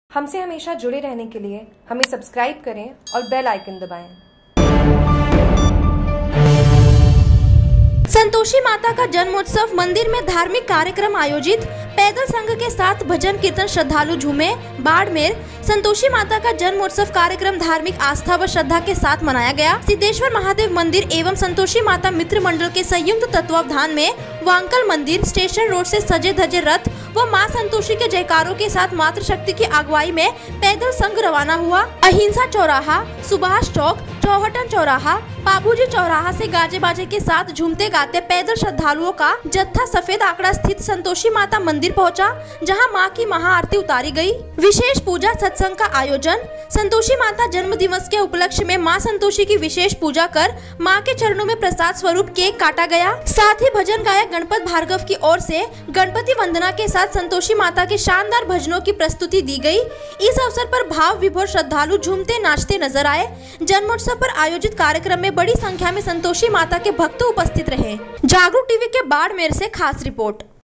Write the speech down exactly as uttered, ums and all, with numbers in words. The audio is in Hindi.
हमसे हमेशा जुड़े रहने के लिए हमें सब्सक्राइब करें और बेल आइकन दबाएं। संतोषी माता का जन्मोत्सव मंदिर में धार्मिक कार्यक्रम आयोजित, पैदल संघ के साथ भजन कीर्तन, श्रद्धालु झूमे। बाड़मेर संतोषी माता का जन्मोत्सव कार्यक्रम धार्मिक आस्था व श्रद्धा के साथ मनाया गया। सिद्धेश्वर महादेव मंदिर एवं संतोषी माता मित्र मंडल के संयुक्त तत्वावधान में वांकल मंदिर स्टेशन रोड से सजे धजे रथ व मां संतोषी के जयकारों के साथ मातृशक्ति की अगुवाई में पैदल संघ रवाना हुआ। अहिंसा चौराहा, सुभाष चौक, चौहटन चौराहा, बाबूजी चौराहा से गाजे बाजे के साथ झूमते गाते पैदल श्रद्धालुओं का जत्था सफेद आंकड़ा स्थित संतोषी माता मंदिर पहुंचा, जहां मां की महाआरती उतारी गई। विशेष पूजा सत्संग का आयोजन। संतोषी माता जन्म दिवस के उपलक्ष्य में मां संतोषी की विशेष पूजा कर मां के चरणों में प्रसाद स्वरूप केक काटा गया। साथ ही भजन गायक गणपत भार्गव की ओर से गणपति वंदना के साथ संतोषी माता के शानदार भजनों की प्रस्तुति दी गई। इस अवसर पर भाव विभोर श्रद्धालु झूमते नाचते नजर आए। जन्मोत्सव पर आयोजित कार्यक्रम में बड़ी संख्या में संतोषी माता के भक्त उपस्थित रहे। जागरूक टीवी के बाड़मेर से खास रिपोर्ट।